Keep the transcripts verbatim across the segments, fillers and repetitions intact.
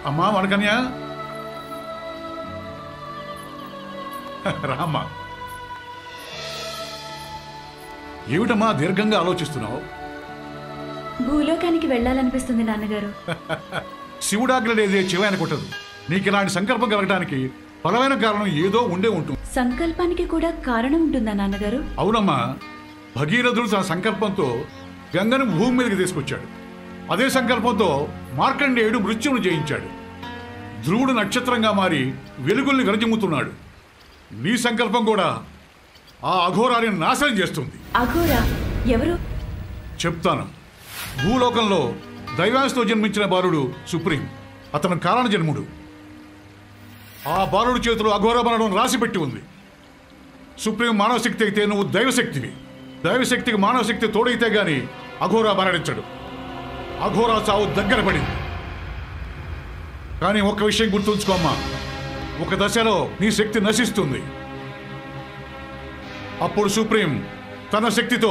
అమ్మా వనకన్య రామ్మా. ఏమిటమ్మా దీర్ఘంగా ఆలోచిస్తున్నావు? భూలోకానికి వెళ్ళాలనిపిస్తుంది నాన్నగారు. శివుడాగ్ర లేదే చివాయన కొట్టదు. నీకు ఇలాంటి సంకల్పం కలగడానికి బలమైన కారణం ఏదో ఉండే ఉంటుంది. సంకల్పానికి కూడా కారణం ఉంటుందా నాన్నగారు? అవునమ్మా, భగీరథుడు తన సంకల్పంతో గంగను భూమి మీదకి తీసుకొచ్చాడు. అదే సంకల్పంతో మార్కండేయుడు మృత్యువును జయించాడు. ధ్రువుడు నక్షత్రంగా మారి వెలుగుల్ని విరజిమ్ముతున్నాడు. నీ సంకల్పం కూడా ఆ అఘోరాన్ని నాశనం చేస్తుంది. అఘోరా ఎవరు? చెప్తాను. భూలోకంలో దైవాంశతో జన్మించిన బాలుడు సుప్రీం. అతను కారణ జన్ముడు. ఆ బాలుడి చేతిలో అఘోర బలం రాసిపెట్టి ఉంది. సుప్రీం మానవ శక్తి అయితే నువ్వు దైవశక్తివి. దైవశక్తికి మానవ శక్తి తోడైతే గాని అఘోరా మరణించడు. అఘోరా చావు దగ్గర పడింది. కానీ ఒక్క విషయం గుర్తుంచుకోమ్మా, ఒక దశలో నీ శక్తి నశిస్తుంది. అప్పుడు సుప్రీం తన శక్తితో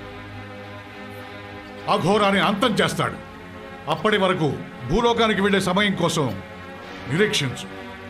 అఘోరాన్ని అంతం చేస్తాడు. అప్పటి వరకు భూలోకానికి వెళ్లే సమయం కోసం నిరీక్షించు.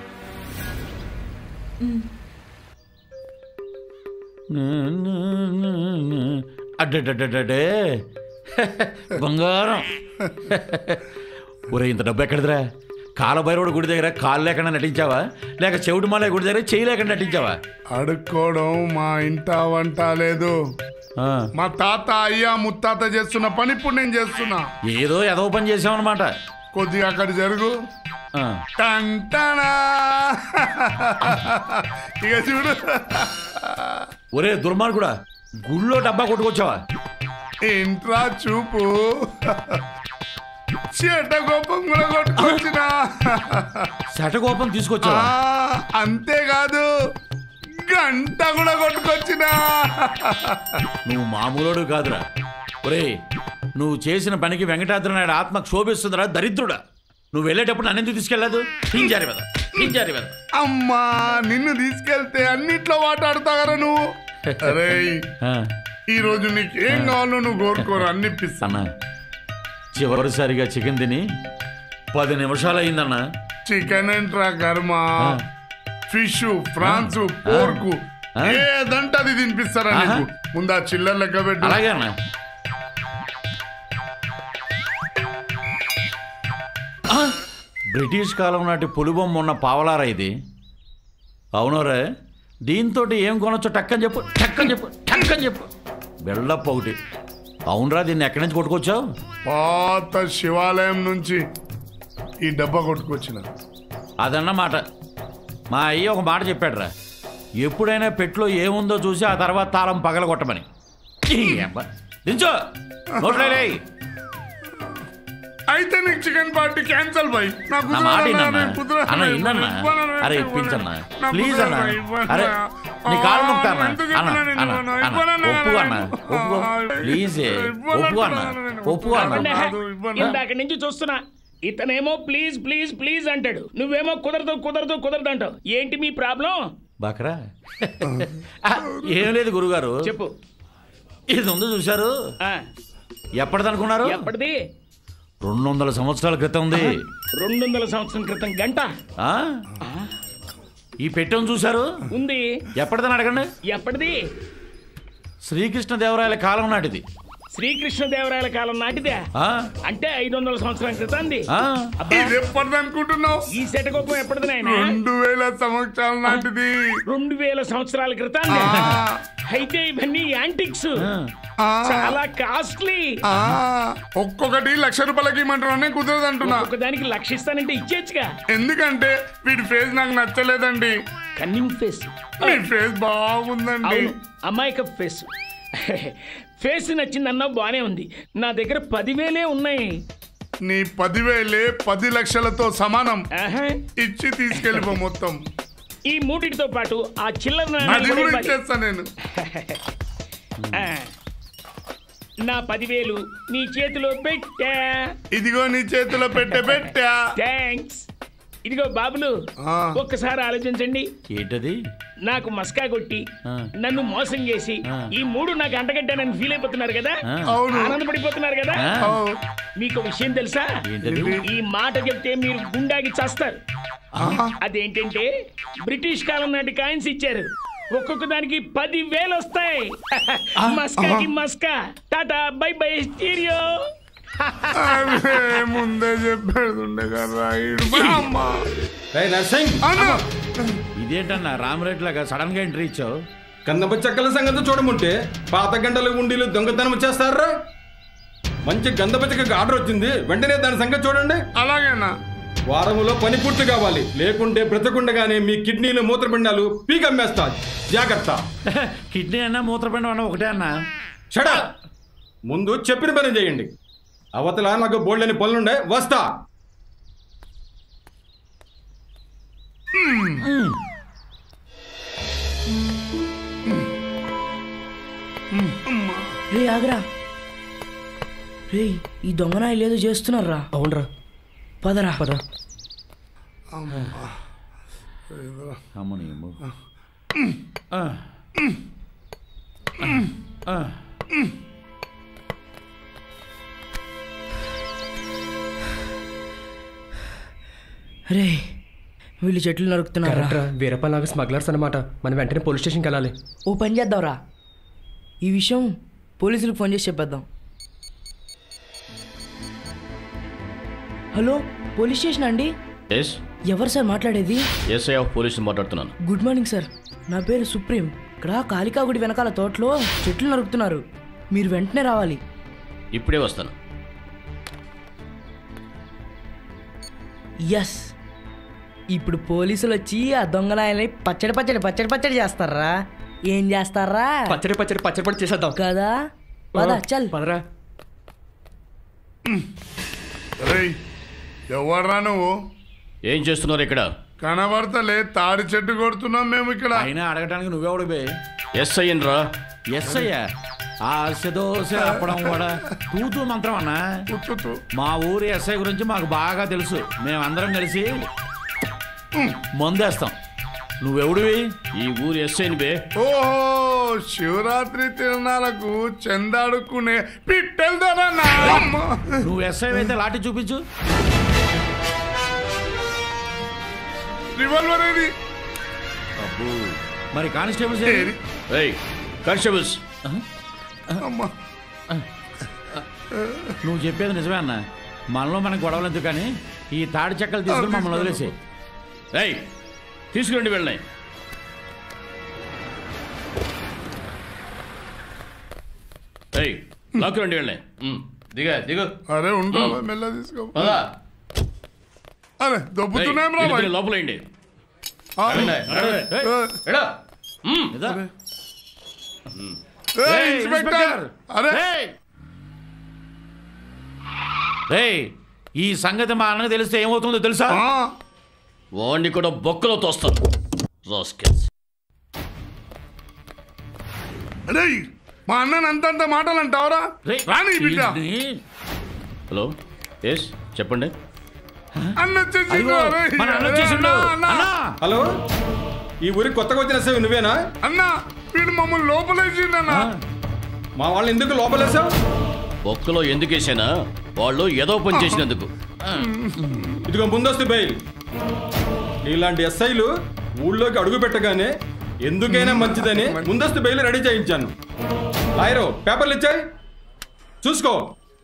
అడ్డే బంగారం. ఒరే, ఇంత డబ్బు ఎక్కడిదిరా? కాలభైరవుడు గుడి దగ్గర కాలు లేకుండా నటించావా, లేక చెవిటిమాల గుడి దగ్గర చేయి లేకుండా నటించావా? అడుక్కోవడం మా ఇంట వంట లేదు. మా తాత అయ్యా ముత్తాత చేస్తున్న పని ఇప్పుడు నేను చేస్తున్నా. ఏదో ఏదో పని చేసావన్నమాట. కొద్దిగా అక్కడ జరుగు. ఇక చూడు. ఒరే దుర్మార్గుడా, గుళ్ళో డబ్బా కొట్టుకొచ్చావా? ఇంట్రా చూపు. శటకోపం కూడా కొట్టుకొచ్చిన. శటకోపం తీసుకొచ్చావా? అంతేకాదు, గంట కూడా కొట్టుకొచ్చిన. నువ్వు మామూలుడు కాదురా. ఒరే, నువ్వు చేసిన పనికి వెంకటాద్రి నాయుడు ఆత్మ క్షోభిస్తుందిరా దరిద్రుడా. నువ్వు వెళ్ళేటప్పుడు నన్ను ఎందుకు తీసుకెళ్ళదు? పింజారి వెద పింజారి వెద. అమ్మా, నిన్ను తీసుకెళ్తే అన్నిట్లో మాట్లాడతావరా నువ్వు. అరే, ఈ రోజు నీకు ఏం కావాలో నువ్వు కోరుకోరు, అన్ని ఇప్పిస్తాను. చివరిసారిగా చికెన్ తిని పది నిమిషాలు అయిందన్నా. చికెన్ ఏంట్రా కర్మ, ఫిష్, ఫ్రాన్స్, పోర్కు ఏదంటే అది తినిపిస్తారా నీకు. ముందు ఆ చిల్లర లెక్క పెట్టు. అలాగే అన్నా. బ్రిటిష్ కాలం నాటి పులిబొమ్మ ఉన్న పావలారా ఇది. అవునరా, దీంతో ఏం కొనొచ్చో టక్కని చెప్పు టక్కని చెప్పు టక్కని చెప్పు. బిల్డప్ ఒకటి. అవునరా, దీన్ని ఎక్కడి నుంచి కొట్టుకొచ్చావు? పాత శివాలయం నుంచి ఈ డబ్బా కొట్టుకొచ్చిన. అదన్నమాట. మా అయ్య ఒక మాట చెప్పాడురా, ఎప్పుడైనా పెట్లో ఏముందో చూసి ఆ తర్వాత తాళం పగల కొట్టమని. దించో నోట్లే. అయితే నీకు చికెన్ పార్టీ క్యాన్సల్ బాయ్. నాకు అరే ఇప్పించన్నా ప్లీజ్ అన్నా. అరే నీ కాలు నొక్కుతానా అన్న. ఒప్పు అన్న, ఒప్పు ప్లీజ్. ఒప్పు అన్న, ఒప్పు అన్న. ఇందాక నుంచి చూస్తున్నా, ఇతనేమో ప్లీజ్ ప్లీజ్ ప్లీజ్ అంటాడు, నువ్వేమో కుదరదు కుదరదు కుదరదు అంటావు. ఏంటి మీ ప్రాబ్లం? బాకరా ఏం లేదు గురుగారు. చెప్పు. ఇది ఉంది చూశారు, ఎప్పటిదనుకున్నారు? ఎప్పటిది? రెండు వందల సంవత్సరాల క్రితం ఉంది. రెండు వందల సంవత్సరం క్రితం గంట. ఈ పెట్టెను చూశారు, ఉంది. ఎప్పటిదని అడగండి. ఎప్పటిది? శ్రీకృష్ణదేవరాయల కాలం నాటిది. శ్రీకృష్ణదేవరాయల కాలం నాటిదే అంటే ఐదు వందల సంవత్సరాల క్రితం. అనుకుంటున్నావు? ఈ శటకోపం ఎప్పటిది నాయన? రెండు వేల సంవత్సరాల నాటిది. రెండు వేల సంవత్సరాల క్రితం. అయితే ఇవన్నీ యాంటిక్స్, చాలా కాస్ట్లీ. ఒక్కొక్కటి లక్ష రూపాయలకి ఇమ్మంటున్నా, కుదరదు అంటున్నా. ఒకదానికి లక్ష ఇస్తానంటే ఇచ్చేచ్చుగా. ఎందుకంటే వీడి ఫేస్ నాకు నచ్చలేదండి. Cunning face. మీ ఫేస్ బాగుందండి. అమాయక ఫేస్. ఫేస్ నచ్చిందన్నావు, బానే ఉంది. నా దగ్గర పదివేలే ఉన్నాయి. నీ పదివేలే పది లక్షలతో సమానం. ఇచ్చి తీసుకెళ్ళిపో మొత్తం. ఈ మూటితో పాటు ఆ చిల్లర ఇచ్చేస్తా నేను. నా పదివేలు నీ చేతిలో పెట్టా. ఇదిగో నీ చేతిలో పెట్టే పెట్టా. థ్యాంక్స్. ఇదిగో బాబులు, ఒక్కసారి ఆలోచించండి. ఏంటది? నాకు మస్కా కొట్టి ఆ. నన్ను మోసం చేసి ఆ. ఈ మూడు నాకు అంటగడ్డానని ఫీల్ అయిపోతున్నారు కదా ఆ. అవును ఆనందపడిపోతున్నారు కదా ఆ. అవును. మీకు విషయం తెలుసా ఏంటది? ఈ మాట చెప్తే మీరు గుండాకి చేస్తారు అదేంటంటే బ్రిటిష్ కాలం నాటి కాయిన్స్ ఇచ్చారు ఒక్కొక్క దానికి పది వేలు వస్తాయి మస్కాకి మస్కా టాటా బై బై స్టీరియో అరే, ముందే చెప్పేది కదా అమ్మా నర్సింగ్ అన్నా ఇదేంటన్నా రామరెడ్డి లాగా సడన్ గా ఎంట్రీ ఇచ్చావు కందప చెక్కల సంగతి చూడముంటే పాత గంటలు ఉండీలు దొంగతనం చేస్తారా మంచి గంధప చెక్కకి ఆర్డర్ వచ్చింది వెంటనే దాని సంగతి చూడండి అలాగేనా వారములో పని పూర్తి కావాలి లేకుంటే బ్రతకుండగానే మీ కిడ్నీలు మూత్రపిండాలు పీకమ్మేస్తా జాగ్రత్త కిడ్నీ అన్నా మూత్రపిండం అన్నా ఒకటే అన్నా షడా ముందు చెప్పిన పని చేయండి అవతల నాకు బోల్డని పనులుండే వస్తా రే ఆగరా రే ఈ దొంగనాయలు ఏదో చేస్తున్నారా అవునరా పదరా పద అమ్మని ఏమో. ఆ. ఆ. రే వీళ్ళు చెట్లు నరుకుతున్నారా కరెక్ట్రా వీరప్పలాగా స్మగ్లర్స్ అనమాట మనం వెంటనే పోలీస్ స్టేషన్కి వెళ్ళాలి ఓ పని చేద్దాంరా ఈ విషయం పోలీసులకు ఫోన్ చేసి చెప్పేద్దాం హలో పోలీస్ స్టేషన్ అండి ఎస్ ఎవరు సార్ మాట్లాడేది ఎస్ఐ ఆఫ్ పోలీస్ మాట్లాడుతున్నాను. గుడ్ మార్నింగ్ సార్ నా పేరు సుప్రీం ఇక్కడ కాళికాగుడి వెనకాల తోటలో చెట్లు నరుకుతున్నారు మీరు వెంటనే రావాలి ఇప్పుడే వస్తాను. ఎస్ ఇప్పుడు పోలీసులు వచ్చి ఆ దొంగనాయల్ని పచ్చడి పచ్చడి పచ్చడి పచ్చడి చేస్తారా ఏం చేస్తారా పచ్చడి పచ్చడి పచ్చడి పచ్చడి చేసేద్దాం కదా పద చల్ పదరా రేయ్ ఎవర్రా నువ్వు ఏం చేస్తున్నారు ఇక్కడ? కనబడతలే తాడి చెట్టు కొడుతున్నాం మేము ఇక్కడ అయినా అడగటానికి నువ్వెవడు బే ఎస్ఐ రా. ఎస్ అయ్యా ఆశ దోశ అప్పడం కూడా తూతూ మంత్రం అన్నా ఉత్తుతూ. మా ఊరి ఎస్ఐ గురించి మాకు బాగా తెలుసు మేమందరం కలిసి మందేస్తాం నువ్వెవడివి ఈ ఊరు ఎస్ఐని బే. ఓహో శివరాత్రి తిరణాలకు చందాడుకునే పిట్టెళ్తారన్నా నువ్వు ఎస్ఐ అయితే లాఠీ చూపించు రివాల్వర్ ఏది అబ్బో మరి కానిస్టేబుల్స్ ఏది? ఏయ్ కానిస్టేబుల్స్ అమ్మా నువ్వు చెప్పేది నిజమే అన్న మనలో మనకు గొడవలు ఎందుకు కానీ ఈ తాడి చెక్కలు తీసుకుని మమ్మల్ని వదిలేసి ఏయ్ తీసుకురండి వెళ్ళినాయి. ఏయ్ లాక్కురండి వెళ్ళినాయి. దిగ దిగు. అరే ఉండరా మెల్ల తీసుకో పదా. అరే ఏయ్, దొబ్బుతున్నాం రా వీళ్ళిద్దరు లోపలేయండి. వెళ్ళండి, నడవండి. ఏయ్, ఎడా. మ్. ఇదా? ఏయ్, ఏయ్, ఇన్స్పెక్టర్ ఇన్స్పెక్టర్! అరే ఏయ్! ఏయ్, ఈ సంగతి మా అన్నకు తెలిస్తే ఏమవుతుందో తెలుసా ఆ, వాడిని కూడా బొక్కలో తోస్తాను. రాస్కెల్స్. రేయ్ మా అన్నని అంతంత మాటలు అంటావరా రేయ్, రాని బిడ్డ ఈ- హలో ఎస్ చెప్పండి. అన్న వచ్చేసిండు, అయ్యో, రేయ్. మన అన్న అరే, వచ్చేసిండు. అన్న, అన్న. అన్నా! హలో ఈ ఊరికి కొత్తగా వచ్చిన ఎస్ఐ నువ్వేనా అన్న వీడు మమ్మల్ని లోపలేసిండన్న మా వాళ్ళని ఎందుకు లోపలేసావు బొక్కలో ఎందుకు వేసానా వాళ్ళు ఏదో పని చేసినందుకు. ఇదిగో ముందస్తు బెయిల్ ఇలాంటి ఎస్ఐలు ఊళ్ళోకి అడుగు పెట్టగానే ఎందుకైనా మంచిదని ముందస్తు బెయిల్ రెడీ చేయించాను లాయరు పేపర్లు ఇచ్చాయి చూసుకో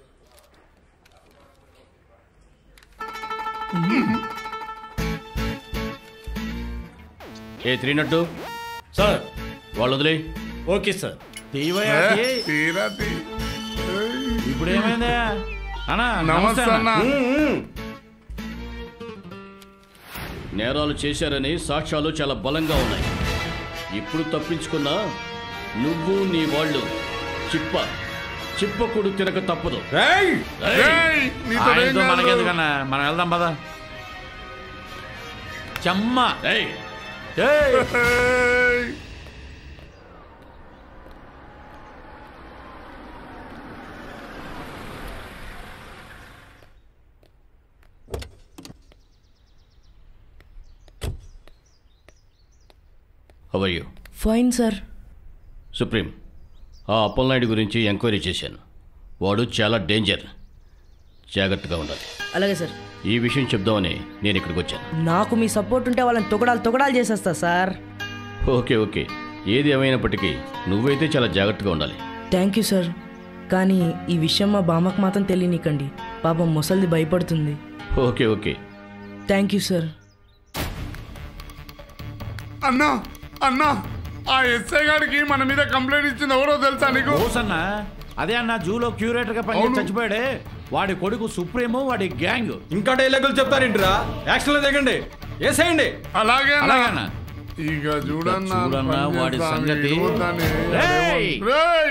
ఏ త్రీ నట్టు సార్ వాళ్ళు వదిలే. ఓకే సార్ తీవయ్యా, తీ. తీరా తీ. ఏయ్, ఇప్పుడు ఏమైందా అన్నా నమస్తే అన్న నేరాలు చేశారని సాక్ష్యాలు చాలా బలంగా ఉన్నాయి. ఇప్పుడు తప్పించుకున్నా నువ్వు నీ వాళ్ళు చిప్ప చిప్పకుడు తినక తప్పదు. ఏయ్! ఏయ్, నీతో ఏం ఆయనతో కాదు. మనకెందుకన్నా మనం వెళ్దాం పద చెమ్మ ఏయ్ ఏయ్! ఏయ్. How are you? Fine sir. Supreme, ఆ అప్పలనాయుడు గురించి ఎంక్వైరీ చేశాను. వాడు చాలా డేంజర్, జాగ్రత్తగా ఉండాలి. అలాగే సార్. ఈ విషయం చెప్దామని నేను ఇక్కడికి వచ్చాను. నాకు మీ సపోర్ట్ ఉంటే వాళ్ళని తొగడాలు తొగడాలు చేసేస్తా సార్. ఓకే ఓకే, ఏది ఏమైనప్పటికీ నువ్వైతే చాలా జాగ్రత్తగా ఉండాలి. Thank you sir. కానీ ఈ విషయం మా బామ్మకు మాత్రం తెలియనికండి, పాపం ముసలిది భయపడుతుంది. Okay okay. Thank you sir. అన్నా అన్నా ఆ ఎస్ఐ గారికి మన మీద కంప్లైంట్ ఇచ్చింది ఎవరో తెలుసా నీకు? అన్నా అదే అన్న జూలో క్యూరేటర్ గా పని చచ్చిపోయాడే వాడి కొడుకు సుప్రీము, వాడి గ్యాంగ్. ఇంకా డైలాగులు చెప్తారేంటిరా? యాక్షన్ లో దిగండి, వేసేయండి. అలాగే అలాగేనా? ఇక చూడన్నా వాడి సంగతి. రేయ్